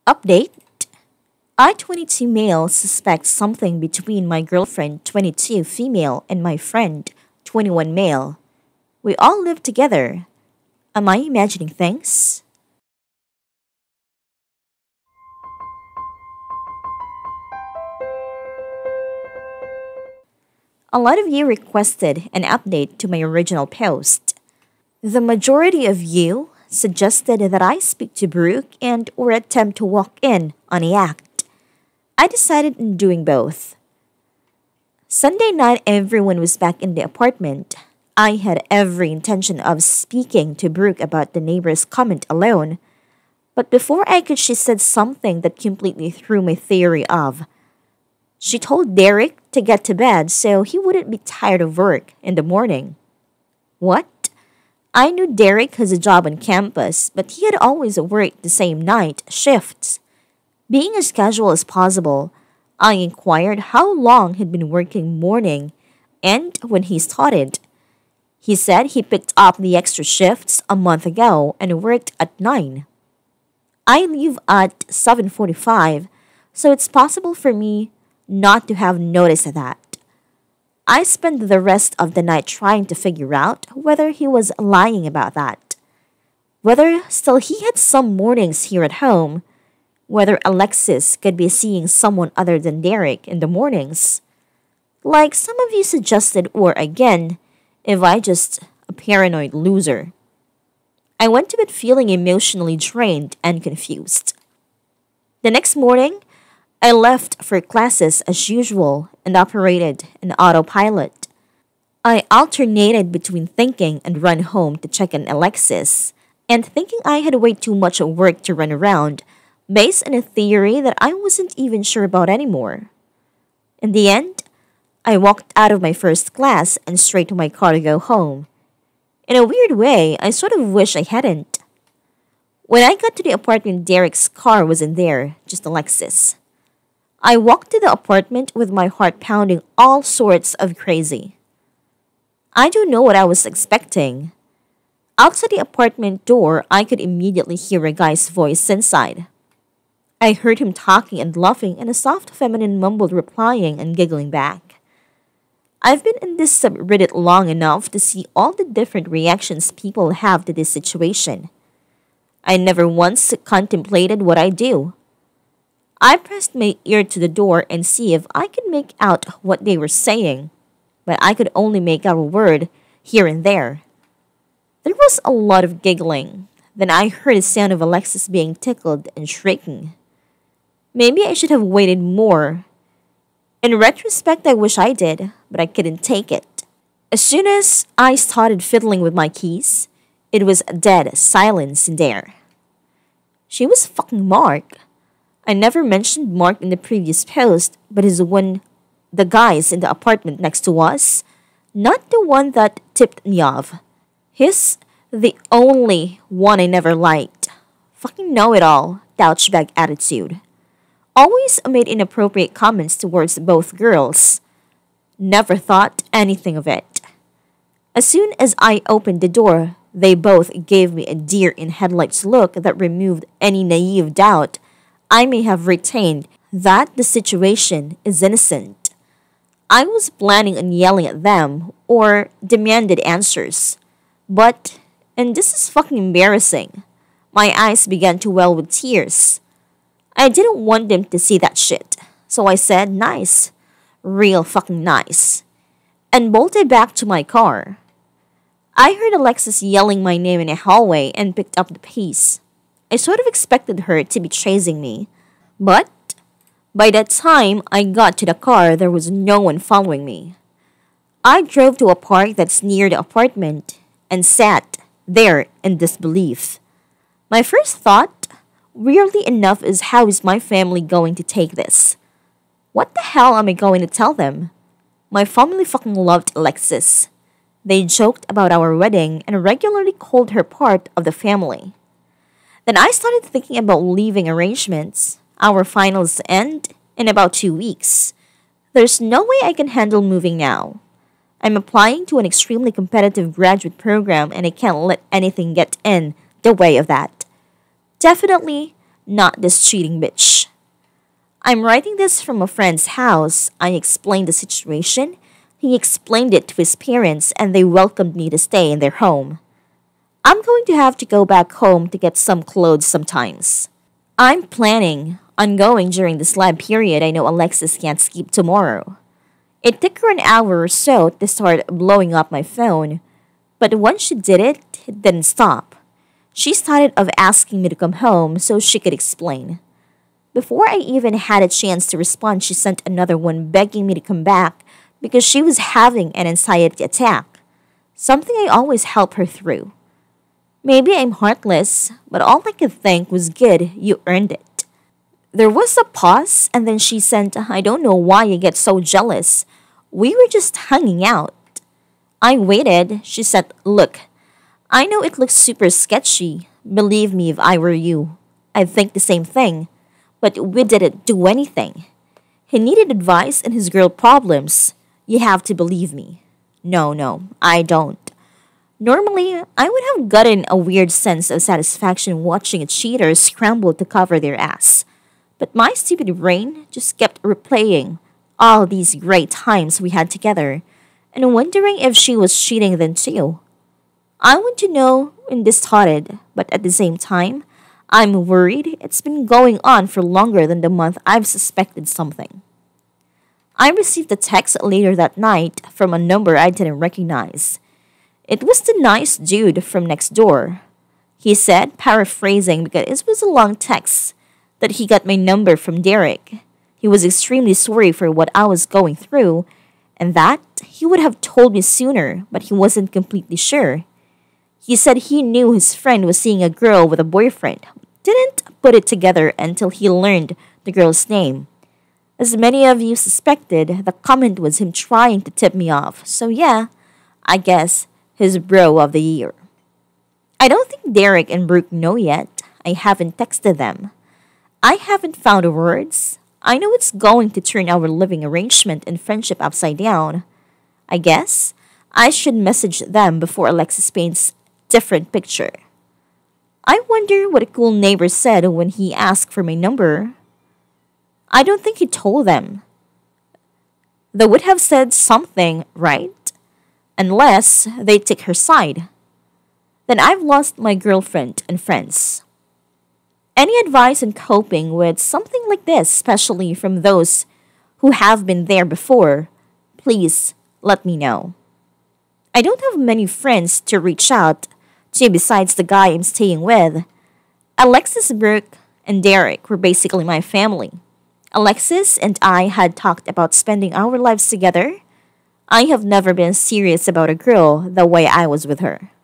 Update: I 22 male suspects something between my girlfriend 22 female and my friend 21 male. We all live together. Am I imagining things? A lot of you requested an update to my original post. The majority of you suggested that I speak to Brooke and or attempt to walk in on the act. I decided on doing both. Sunday night, everyone was back in the apartment. I had every intention of speaking to Brooke about the neighbor's comment alone, but before I could, she said something that completely threw my theory of. She told Derek to get to bed so he wouldn't be tired of work in the morning. What? I knew Derek has a job on campus, but he had always worked the same night shifts. Being as casual as possible, I inquired how long he'd been working morning and when he started. He said he picked up the extra shifts a month ago and worked at 9. I leave at 7:45, so it's possible for me not to have noticed that. I spent the rest of the night trying to figure out whether he was lying about that, whether still he had some mornings here at home, whether Alexis could be seeing someone other than Derek in the mornings. Like some of you suggested, or again, if I just a paranoid loser. I went to bed feeling emotionally drained and confused. The next morning, I left for classes as usual and operated an autopilot. I alternated between thinking and run home to check on Alexis and thinking I had way too much work to run around based on a theory that I wasn't even sure about anymore. In the end, I walked out of my first class and straight to my car to go home. In a weird way, I sort of wish I hadn't. When I got to the apartment, Derek's car wasn't there, just Alexis. I walked to the apartment with my heart pounding all sorts of crazy. I don't know what I was expecting. Outside the apartment door, I could immediately hear a guy's voice inside. I heard him talking and laughing and a soft feminine mumbled replying and giggling back. I've been in this subreddit long enough to see all the different reactions people have to this situation. I never once contemplated what I do. I pressed my ear to the door and see if I could make out what they were saying, but I could only make out a word here and there. There was a lot of giggling. Then I heard the sound of Alexis being tickled and shrieking. Maybe I should have waited more. In retrospect, I wish I did, but I couldn't take it. As soon as I started fiddling with my keys, it was dead silence in there. She was fucking Mark. I never mentioned Mark in the previous post, but he's one the guys in the apartment next to us, not the one that tipped me off. He's the only one I never liked. Fucking know-it-all, douchebag attitude. Always made inappropriate comments towards both girls. Never thought anything of it. As soon as I opened the door, they both gave me a deer in headlights look that removed any naive doubt I may have retained that the situation is innocent. I was planning on yelling at them or demanded answers. But, and this is fucking embarrassing, my eyes began to well with tears. I didn't want them to see that shit, so I said nice, real fucking nice, and bolted back to my car. I heard Alexis yelling my name in a hallway and picked up the pace. I sort of expected her to be chasing me, but by the time I got to the car, there was no one following me. I drove to a park that's near the apartment and sat there in disbelief. My first thought, weirdly enough, is how is my family going to take this? What the hell am I going to tell them? My family fucking loved Alexis. They joked about our wedding and regularly called her part of the family. Then I started thinking about leaving arrangements. Our finals end in about 2 weeks. There's no way I can handle moving now. I'm applying to an extremely competitive graduate program and I can't let anything get in the way of that. Definitely not this cheating bitch. I'm writing this from a friend's house. I explained the situation. He explained it to his parents, and they welcomed me to stay in their home. I'm going to have to go back home to get some clothes sometimes. I'm planning on going during this lab period. I know Alexis can't skip tomorrow. It took her an hour or so to start blowing up my phone, but once she did it, it didn't stop. She started of asking me to come home so she could explain. Before I even had a chance to respond, she sent another one begging me to come back because she was having an anxiety attack, something I always help her through. Maybe I'm heartless, but all I could think was, good, you earned it. There was a pause, and then she sent, I don't know why you get so jealous. We were just hanging out. I waited. She said, look, I know it looks super sketchy. Believe me, if I were you, I'd think the same thing. But we didn't do anything. He needed advice in his girl problems. You have to believe me. No, I don't. Normally, I would have gotten a weird sense of satisfaction watching a cheater scramble to cover their ass. But my stupid brain just kept replaying all these great times we had together and wondering if she was cheating then too. I want to know when this started, but at the same time, I'm worried it's been going on for longer than the month I've suspected something. I received a text later that night from a number I didn't recognize. It was the nice dude from next door. He said, paraphrasing because it was a long text, that he got my number from Derek. He was extremely sorry for what I was going through, and that he would have told me sooner, but he wasn't completely sure. He said he knew his friend was seeing a girl with a boyfriend. Didn't put it together until he learned the girl's name. As many of you suspected, the comment was him trying to tip me off. So yeah, I guess his bro of the year. I don't think Derek and Brooke know yet. I haven't texted them. I haven't found words. I know it's going to turn our living arrangement and friendship upside down. I guess I should message them before Alexis paints different picture. I wonder what a cool neighbor said when he asked for my number. I don't think he told them. They would have said something, right? Unless they took her side. Then I've lost my girlfriend and friends. Any advice on coping with something like this, especially from those who have been there before, please let me know. I don't have many friends to reach out to besides the guy I'm staying with. Alexis, Brooke, and Derek were basically my family. Alexis and I had talked about spending our lives together. I have never been serious about a girl the way I was with her.